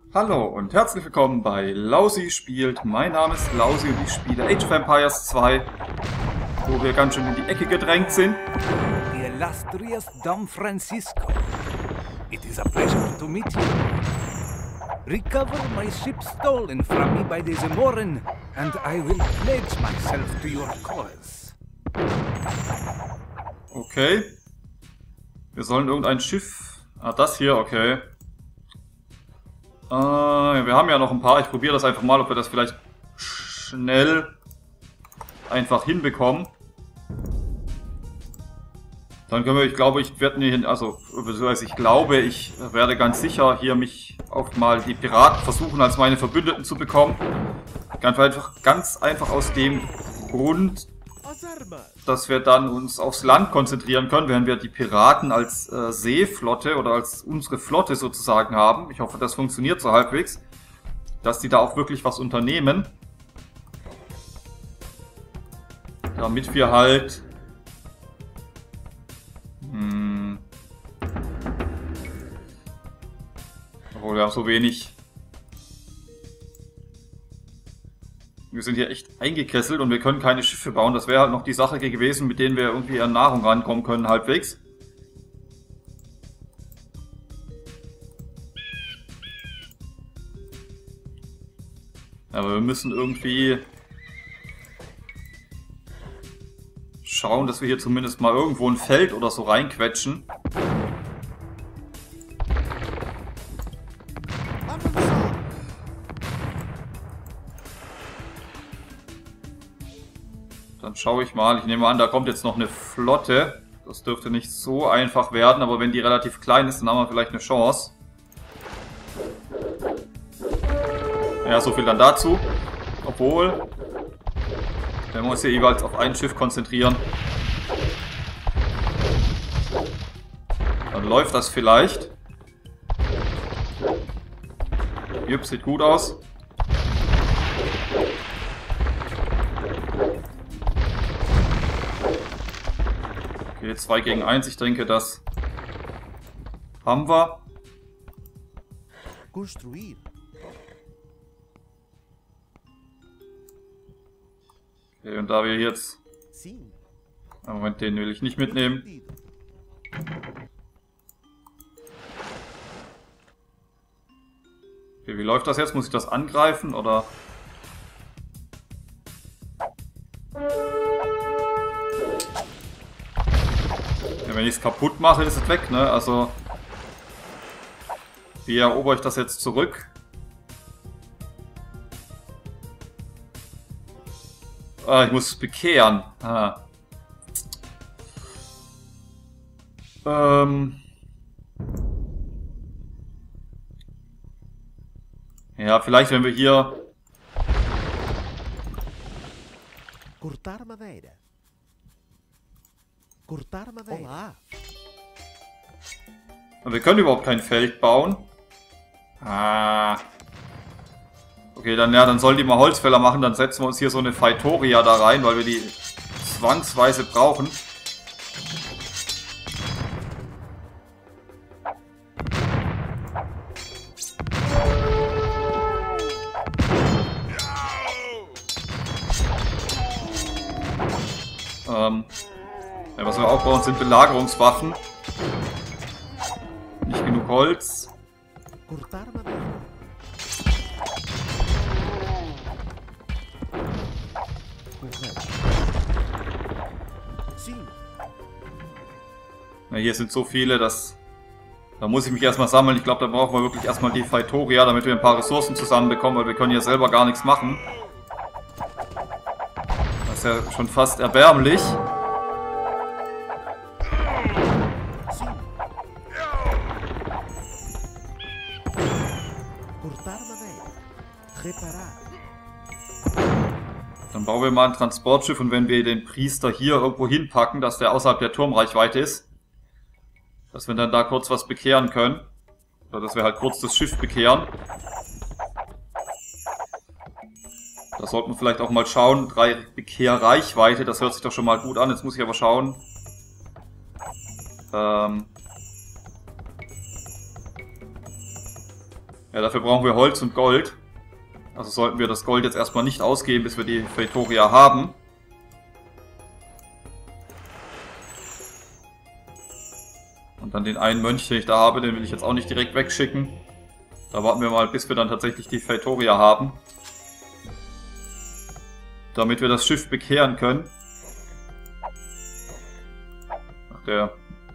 Hallo und herzlich willkommen bei Lausi spielt. Mein Name ist Lausi und ich spiele Age of Empires 2, wo wir ganz schön in die Ecke gedrängt sind. The illustrious Don Francisco. It is a pleasure to meet you. Recover my ship stolen from me by the Zamoran, and I will pledge myself to your cause. Okay. Wir sollen irgendein Schiff... Ah, das hier, okay. Wir haben ja noch ein paar. Ich probiere das einfach mal, ob wir das vielleicht schnell einfach hinbekommen. Dann können wir, ich glaube, ich werde nicht, ich glaube, ich werde ganz sicher hier mich auf mal die Piraten versuchen, als meine Verbündeten zu bekommen. Ganz einfach aus dem Grund, dass wir dann uns aufs Land konzentrieren können, während wir die Piraten als Seeflotte oder als unsere Flotte sozusagen haben. Ich hoffe, das funktioniert so halbwegs, dass die da auch wirklich was unternehmen. Damit wir halt... Obwohl wir haben so wenig... Wir sind hier echt eingekesselt und wir können keine Schiffe bauen. Das wäre halt noch die Sache gewesen, mit denen wir irgendwie an Nahrung rankommen können, halbwegs. Aber wir müssen irgendwie schauen, dass wir hier zumindest mal irgendwo ein Feld oder so reinquetschen. Dann schaue ich mal. Ich nehme an, da kommt jetzt noch eine Flotte. Das dürfte nicht so einfach werden, aber wenn die relativ klein ist, dann haben wir vielleicht eine Chance. Ja, so viel dann dazu. Obwohl, wenn wir uns hier jeweils auf ein Schiff konzentrieren, dann läuft das vielleicht. Jupp, sieht gut aus. Okay, 2 gegen 1. Ich denke, das haben wir. Construir. Okay, und da wir jetzt... Sim. Moment, den will ich nicht mitnehmen. Okay, wie läuft das jetzt? Muss ich das angreifen, oder... Ja, wenn ich es kaputt mache, ist es weg, ne? Also... Wie erober ich das jetzt zurück? Ah, ich muss es bekehren. Ah. Ja, vielleicht wenn wir hier... Cortar madeira. Cortar madeira. Olá. Wir können überhaupt kein Feld bauen. Ah. Okay, dann sollen die mal Holzfäller machen. Dann setzen wir uns hier so eine Faitoria da rein, weil wir die zwangsweise brauchen. Ja, was wir auch brauchen, sind Belagerungswaffen. Nicht genug Holz. Cortar madeira. Correto. Sim. Ja, hier sind so viele, dass... Da muss ich mich erstmal sammeln. Ich glaube, da brauchen wir wirklich erstmal die Faitoria, damit wir ein paar Ressourcen zusammenbekommen, weil wir können ja selber gar nichts machen. Das ist ja schon fast erbärmlich. Sim. Cortar madeira. Reparar. Dann bauen wir mal ein Transportschiff und wenn wir den Priester hier irgendwo hinpacken, dass der außerhalb der Turmreichweite ist, dass wir dann da kurz was bekehren können. Oder dass wir halt kurz das Schiff bekehren. Da sollten wir vielleicht auch mal schauen. 3 Bekehrreichweite, das hört sich doch schon mal gut an. Jetzt muss ich aber schauen. Ja, dafür brauchen wir Holz und Gold. Also sollten wir das Gold jetzt erstmal nicht ausgeben, bis wir die Feitoria haben. Und dann den einen Mönch, den ich da habe, den will ich jetzt auch nicht direkt wegschicken. Da warten wir mal, bis wir dann tatsächlich die Feitoria haben. Damit wir das Schiff bekehren können. Ach, da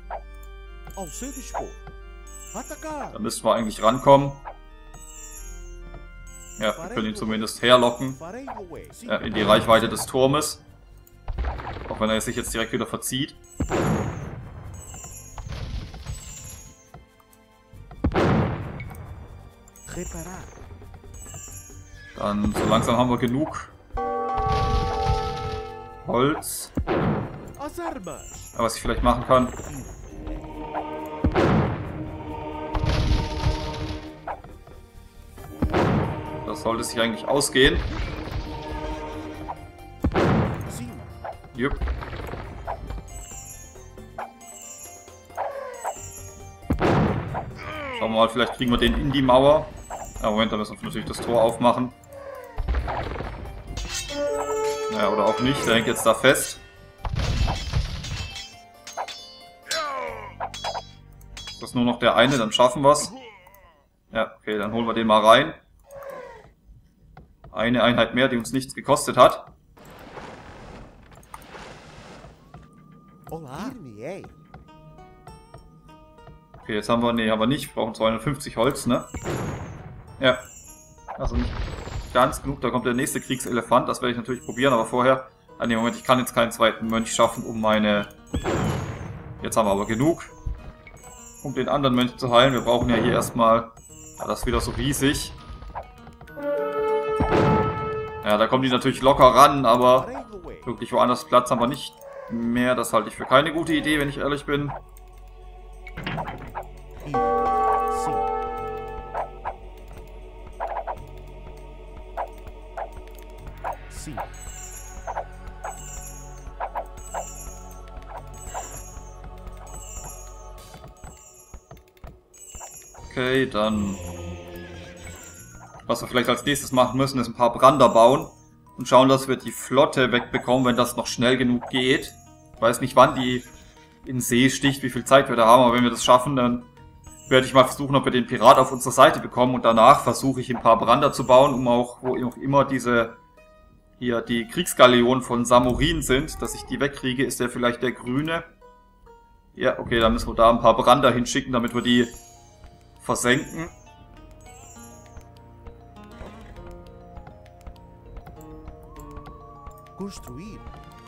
müssten wir eigentlich rankommen. Ja, wir können ihn zumindest herlocken. In die Reichweite des Turmes. Auch wenn er sich jetzt direkt wieder verzieht. Dann, so langsam haben wir genug Holz. Aber was ich vielleicht machen kann. Das sollte sich eigentlich ausgehen. Jupp. Schauen wir mal, vielleicht kriegen wir den in die Mauer. Aber Moment, da müssen wir natürlich das Tor aufmachen. Naja, oder auch nicht, der hängt jetzt da fest. Ist das nur noch der eine, dann schaffen wir es. Ja, okay, dann holen wir den mal rein. Eine Einheit mehr, die uns nichts gekostet hat. Okay, jetzt haben wir, nee, haben wir nicht. Wir brauchen 250 Holz, ne? Ja. Also nicht ganz genug, da kommt der nächste Kriegselefant. Das werde ich natürlich probieren, aber vorher... Ah, nee, Moment, ich kann jetzt keinen zweiten Mönch schaffen, um meine... Jetzt haben wir aber genug, um den anderen Mönch zu heilen. Wir brauchen ja hier erstmal... Ja, das ist wieder so riesig. Ja, da kommen die natürlich locker ran, aber wirklich woanders Platz haben wir nicht mehr. Das halte ich für keine gute Idee, wenn ich ehrlich bin. Okay, dann... Was wir vielleicht als nächstes machen müssen, ist ein paar Brander bauen. Und schauen, dass wir die Flotte wegbekommen, wenn das noch schnell genug geht. Ich weiß nicht, wann die in See sticht, wie viel Zeit wir da haben. Aber wenn wir das schaffen, dann werde ich mal versuchen, ob wir den Pirat auf unsere Seite bekommen. Und danach versuche ich ein paar Brander zu bauen, um auch, wo auch immer diese... Hier die Kriegsgaleonen von Samorin sind, dass ich die wegkriege. Ist der vielleicht der grüne? Ja, okay, dann müssen wir da ein paar Brander hinschicken, damit wir die versenken. Construir.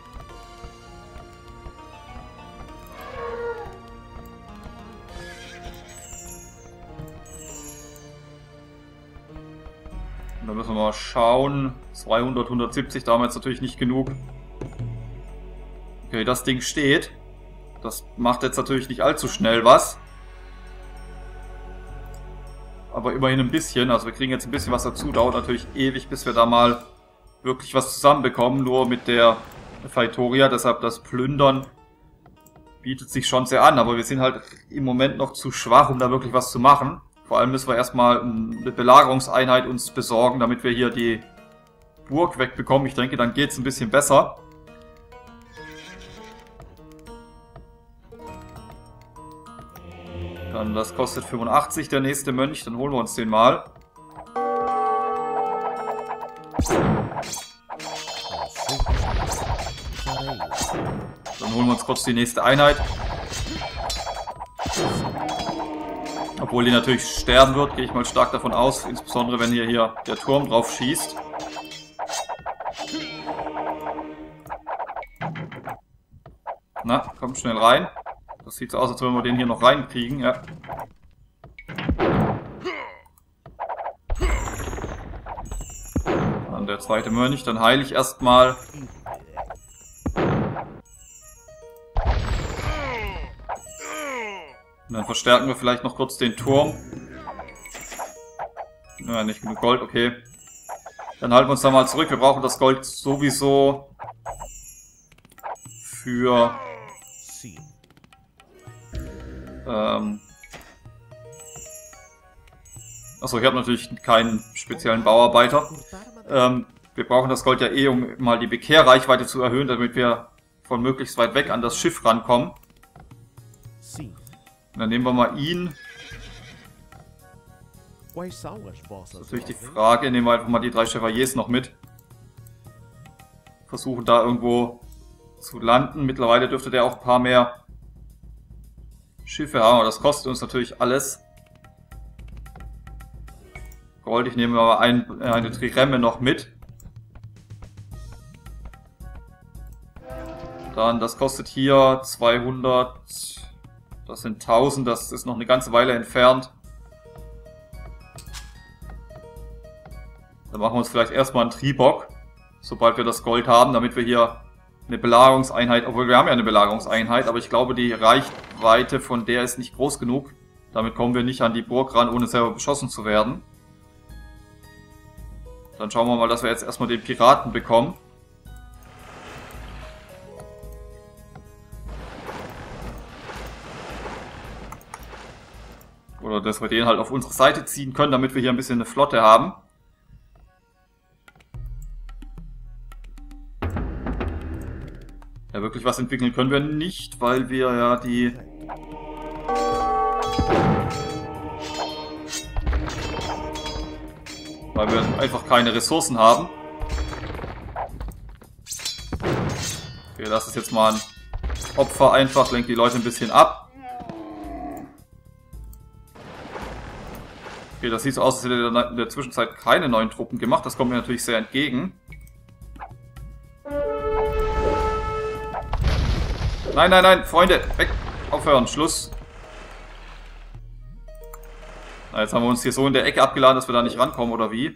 Und da müssen wir mal schauen. 200, 170, da haben wir jetzt natürlich nicht genug. Okay, das Ding steht. Das macht jetzt natürlich nicht allzu schnell was. Aber immerhin ein bisschen. Also wir kriegen jetzt ein bisschen was dazu. Dauert natürlich ewig, bis wir da mal wirklich was zusammenbekommen. Nur mit der Feitoria. Deshalb das Plündern bietet sich schon sehr an. Aber wir sind halt im Moment noch zu schwach, um da wirklich was zu machen. Vor allem müssen wir erstmal eine Belagerungseinheit uns besorgen, damit wir hier die Burg wegbekommen. Ich denke, dann geht es ein bisschen besser. Dann, das kostet 85, der nächste Mönch. Dann holen wir uns den mal. Dann holen wir uns kurz die nächste Einheit. Obwohl die natürlich sterben wird, gehe ich mal stark davon aus. Insbesondere, wenn hier der Turm drauf schießt. Na, kommt schnell rein. Das sieht so aus, als wenn wir den hier noch reinkriegen, ja. Dann der zweite Mönch, dann heile ich erstmal. Und dann verstärken wir vielleicht noch kurz den Turm. Ja, nicht genug Gold, okay. Dann halten wir uns da mal zurück. Wir brauchen das Gold sowieso für... Achso, ich habe natürlich keinen speziellen Bauarbeiter. Cortar madeira. Wir brauchen das Gold ja eh, um mal die Bekehrreichweite zu erhöhen, damit wir von möglichst weit weg an das Schiff rankommen. Sim. Und dann nehmen wir mal ihn. Quais são as vossas Natürlich die ordens? Frage, nehmen wir einfach mal die 3 Chevaliers noch mit. Versuchen da irgendwo zu landen. Mittlerweile dürfte der auch ein paar mehr Schiffe haben, aber das kostet uns natürlich alles. Gold, ich nehme aber eine Triremme noch mit. Dann, das kostet hier 200, das sind 1000, das ist noch eine ganze Weile entfernt. Dann machen wir uns vielleicht erstmal einen Tribock, sobald wir das Gold haben, damit wir hier eine Belagerungseinheit, obwohl wir haben ja eine Belagerungseinheit, aber ich glaube, die Reichweite von der ist nicht groß genug. Damit kommen wir nicht an die Burg ran, ohne selber beschossen zu werden. Dann schauen wir mal, dass wir jetzt erstmal den Piraten bekommen. Oder dass wir den halt auf unsere Seite ziehen können, damit wir hier ein bisschen eine Flotte haben. Ja, wirklich was entwickeln können wir nicht, weil wir ja die... Weil wir einfach keine Ressourcen haben. Okay, das ist jetzt mal ein Opfer einfach, lenkt die Leute ein bisschen ab. Okay, das sieht so aus, als hätte er in der Zwischenzeit keine neuen Truppen gemacht. Das kommt mir natürlich sehr entgegen. Nein, nein, nein, Freunde, weg, aufhören, Schluss. Na, jetzt haben wir uns hier so in der Ecke abgeladen, dass wir da nicht rankommen, oder wie?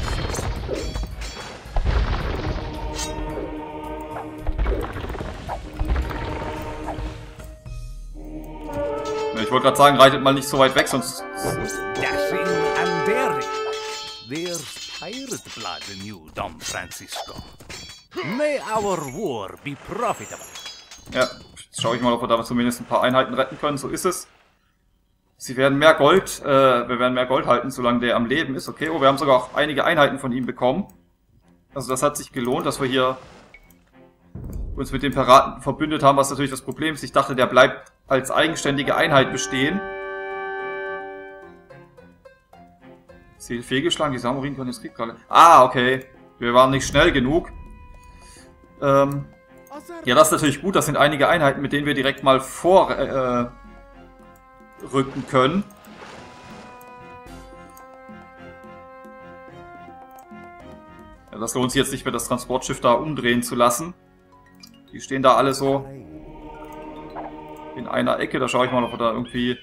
Ich wollte gerade sagen, reitet mal nicht so weit weg, sonst... Dashing and daring. There's pirate blood in you, Dom Francisco. May our war be profitable. Ja, jetzt schaue ich mal, ob wir da zumindest ein paar Einheiten retten können, so ist es. Sie werden mehr Gold, wir werden mehr Gold halten, solange der am Leben ist. Okay, oh, wir haben sogar auch einige Einheiten von ihm bekommen. Also das hat sich gelohnt, dass wir hier uns mit dem Piraten verbündet haben, was natürlich das Problem ist. Ich dachte, der bleibt als eigenständige Einheit bestehen. Ziel fehlgeschlagen, die Samurin können jetzt Krieg gerade. Ah, okay. Wir waren nicht schnell genug. Ja, das ist natürlich gut. Das sind einige Einheiten, mit denen wir direkt mal vorrücken können. Ja, das lohnt sich jetzt nicht mehr, das Transportschiff da umdrehen zu lassen. Die stehen da alle so in einer Ecke. Da schaue ich mal, ob wir da irgendwie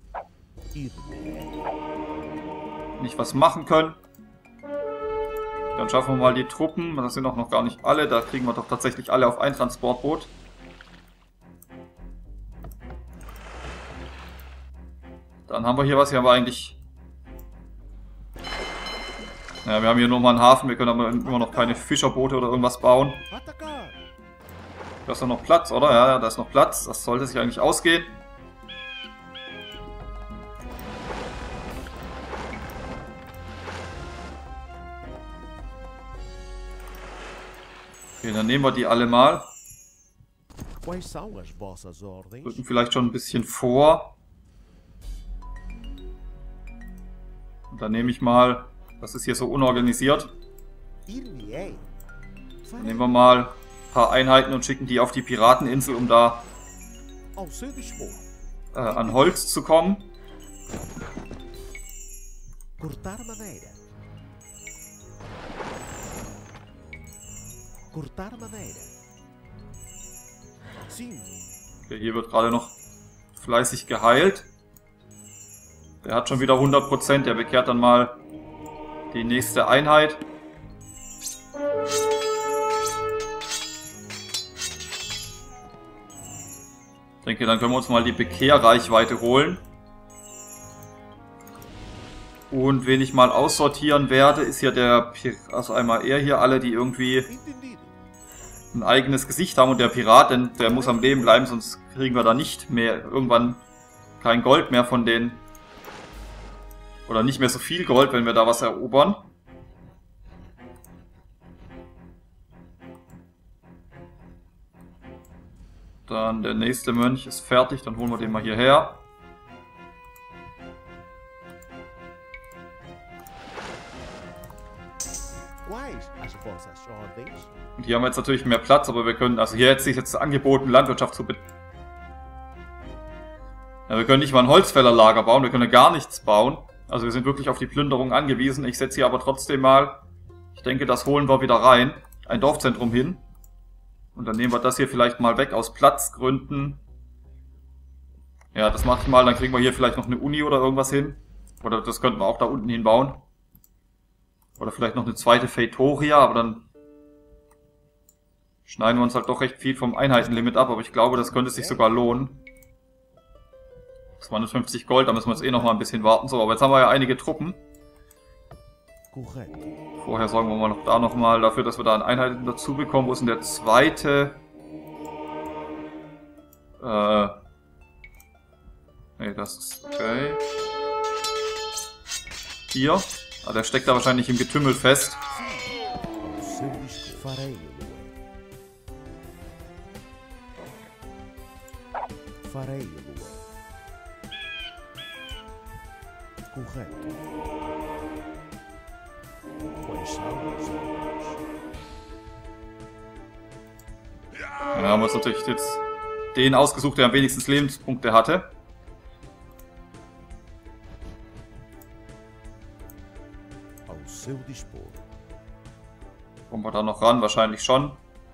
nicht was machen können. Dann schaffen wir mal die Truppen. Das sind auch noch gar nicht alle. Da kriegen wir doch tatsächlich alle auf ein Transportboot. Dann haben wir hier was. Hier haben wir eigentlich... Ja, wir haben hier nur mal einen Hafen. Wir können aber immer noch keine Fischerboote oder irgendwas bauen. Atacar! Da ist doch noch Platz, oder? Ja, da ist noch Platz. Das sollte sich eigentlich ausgehen. Okay, dann nehmen wir die alle mal. Quais são as vossas ordens? Rücken vielleicht schon ein bisschen vor. Und dann nehme ich mal... Das ist hier so unorganisiert. Ir-me-ei. Dann nehmen wir mal ein paar Einheiten und schicken die auf die Pirateninsel, um da Ao seu dispor. an Holz zu kommen. Cortar madeira. Cortar madeira. Sim. Okay, hier wird gerade noch fleißig geheilt. Der hat schon wieder 100%. Der bekehrt dann mal die nächste Einheit. Ich denke, dann können wir uns mal die Bekehrreichweite holen. Und wen ich mal aussortieren werde, ist ja der also einmal er hier, alle, die irgendwie Entendido. ein eigenes Gesicht haben, und der Pirat, denn der muss am Leben bleiben, sonst kriegen wir da nicht mehr irgendwann kein Gold mehr von den Oder nicht mehr so viel Gold, wenn wir da was erobern. Dann der nächste Mönch ist fertig, dann holen wir den mal hierher. Und hier haben wir jetzt natürlich mehr Platz, aber wir können, also hier hätte sich jetzt angeboten, Landwirtschaft zu ja, wir können nicht mal ein Holzfällerlager bauen, wir können gar nichts bauen. Also wir sind wirklich auf die Plünderung angewiesen. Ich setze hier aber trotzdem mal, ich denke, das holen wir wieder rein, ein Dorfzentrum hin. Und dann nehmen wir das hier vielleicht mal weg aus Platzgründen. Ja, das mache ich mal, dann kriegen wir hier vielleicht noch eine Uni oder irgendwas hin. Oder das könnten wir auch da unten hinbauen. Oder vielleicht noch eine zweite Feitoria, aber dann schneiden wir uns halt doch recht viel vom Einheitenlimit ab. Aber ich glaube, das könnte sich sogar lohnen. 250 Gold, da müssen wir jetzt eh noch mal ein bisschen warten. So, aber jetzt haben wir ja einige Truppen. Vorher sorgen wir mal noch da nochmal dafür, dass wir da eine Einheit dazu bekommen. Wo ist denn der zweite? Ne, das ist okay. Hier. Ah, der steckt da wahrscheinlich im Getümmel fest. Dann haben wir uns natürlich jetzt den ausgesucht, der am wenigsten Lebenspunkte hatte. Kommen wir da noch ran? Wahrscheinlich schon.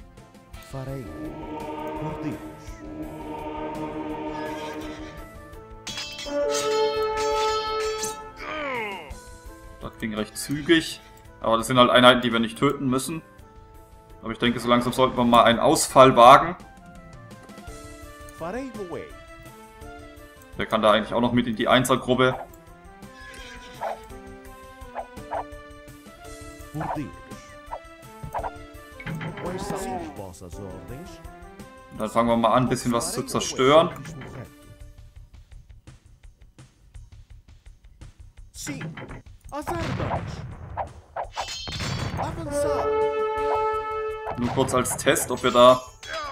Das ging recht zügig. Aber das sind halt Einheiten, die wir nicht töten müssen. Aber ich denke, so langsam sollten wir mal einen Ausfall wagen. Der kann da eigentlich auch noch mit in die Einsergruppe. Und dann fangen wir mal an, ein bisschen was zu zerstören. Nur kurz als Test, ob wir da...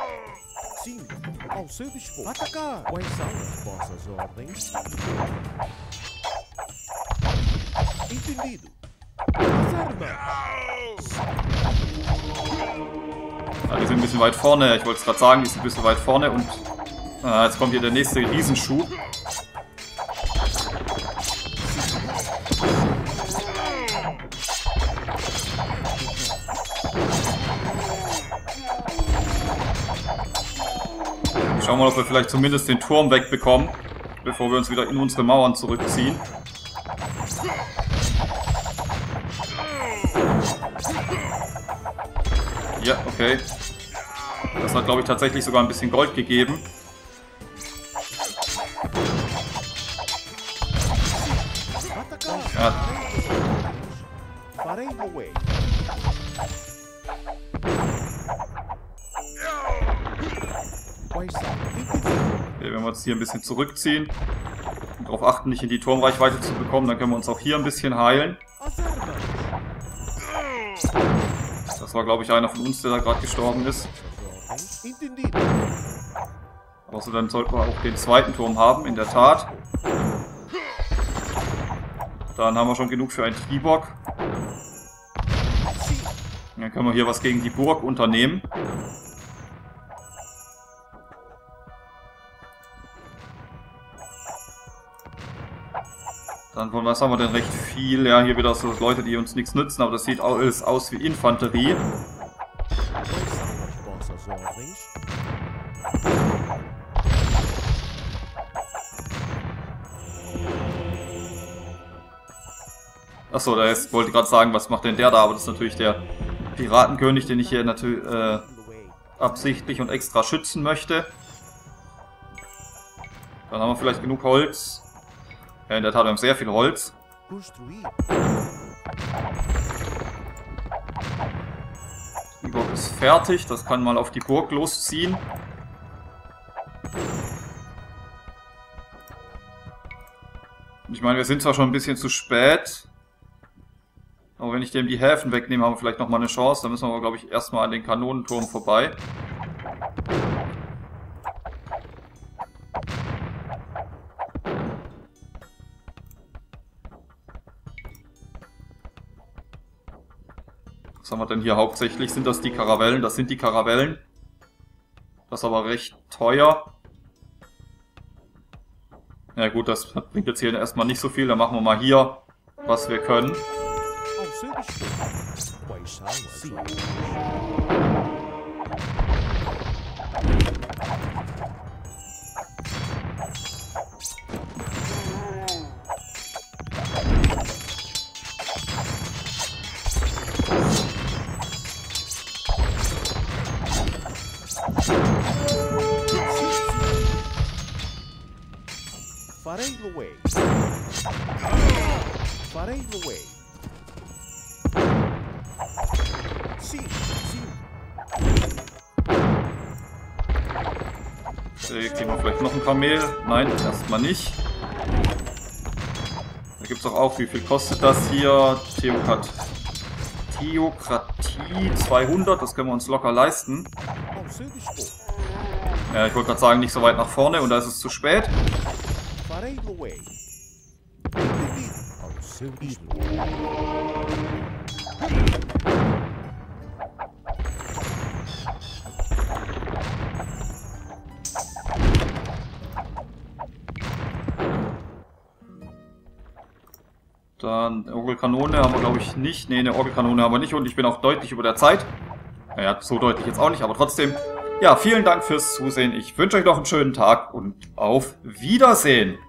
Ah, die sind ein bisschen weit vorne, ich wollte es gerade sagen, die sind ein bisschen weit vorne und... jetzt kommt hier der nächste Riesenschub. Schauen wir mal, ob wir vielleicht zumindest den Turm wegbekommen, bevor wir uns wieder in unsere Mauern zurückziehen. Ja, okay. Das hat, glaube ich, tatsächlich sogar ein bisschen Gold gegeben. Ja. Okay, wenn wir uns hier ein bisschen zurückziehen und darauf achten, nicht in die Turmreichweite zu bekommen, dann können wir uns auch hier ein bisschen heilen. Das war, glaube ich, einer von uns, der da gerade gestorben ist. Also dann sollten wir auch den zweiten Turm haben, in der Tat. Dann haben wir schon genug für einen Tribock. Dann können wir hier was gegen die Burg unternehmen. Dann von was haben wir denn recht viel? Ja, hier wieder so Leute, die uns nichts nützen, aber das sieht alles aus wie Infanterie. Achso, da wollte ich gerade sagen, was macht denn der da? Aber das ist natürlich der Piratenkönig, den ich hier natürlich absichtlich und extra schützen möchte. Dann haben wir vielleicht genug Holz. Ja, in der Tat, wir haben sehr viel Holz. Die Burg ist fertig, das kann mal auf die Burg losziehen. Und Ich meine, wir sind zwar schon ein bisschen zu spät, aber wenn ich dem die Häfen wegnehme, haben wir vielleicht nochmal eine Chance. Dann müssen wir aber, glaube ich, erstmal an den Kanonenturm vorbei. Was haben wir denn hier hauptsächlich? Sind das die Karavellen? Das sind die Karavellen. Das ist aber recht teuer. Ja gut, das bringt jetzt hier erstmal nicht so viel. Dann machen wir mal hier, was wir können. Farei Luei. Farei Luei. Sim, sim. Kriegen wir vielleicht noch ein Kamel? Nein, erstmal nicht. Da gibt es auch, wie viel kostet das hier? Theokratie 200, das können wir uns locker leisten. Ja, ich wollte gerade sagen, nicht so weit nach vorne und da ist es zu spät. Dann eine Orgelkanone haben wir, glaube ich, nicht. Ne, eine Orgelkanone haben wir nicht und ich bin auch deutlich über der Zeit. Naja, so deutlich jetzt auch nicht, aber trotzdem. Ja, vielen Dank fürs Zusehen. Ich wünsche euch noch einen schönen Tag und auf Wiedersehen.